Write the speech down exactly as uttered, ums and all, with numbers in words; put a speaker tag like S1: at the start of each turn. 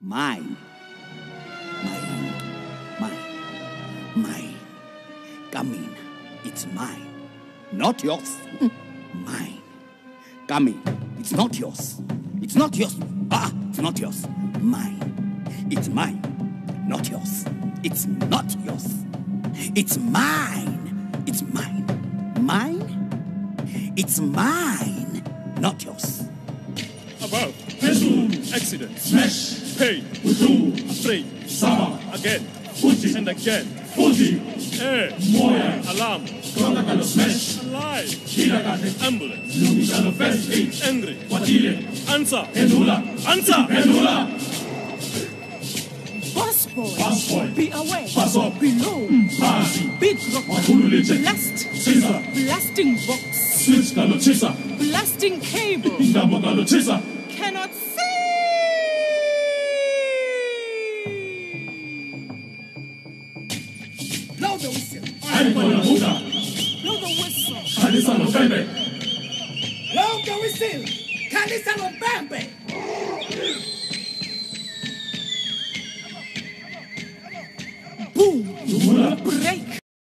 S1: Mine. Mine. Mine. Mine. Come in. It's mine. Not yours. Mine. Come in. It's not yours. It's not yours. Ah, it's not yours. Mine. It's mine. Not yours. It's not yours. It's mine. It's mine. Mine? It's mine. Not yours.
S2: Above. Accident. Smash. Pain. Afraid. Sama. Again. Fuji. And again. Fuji. Air. Moya. Alarm. Smash. Alive. Ambulance. Angry. Answer. Answer.
S3: Boss boy.
S2: Boss boy.
S3: Be aware.
S2: Pass up.
S3: Below.
S2: Pass.
S3: Big rock. Blast.
S2: Scissor.
S3: Blasting box.
S2: Switch. Chaser.
S3: Blasting cable.
S2: Chaser.
S3: Cannot see.
S1: Blow the whistle.
S3: Blow the whistle.
S1: Blow the whistle. Kanisa no bambe.
S3: Boom. Break.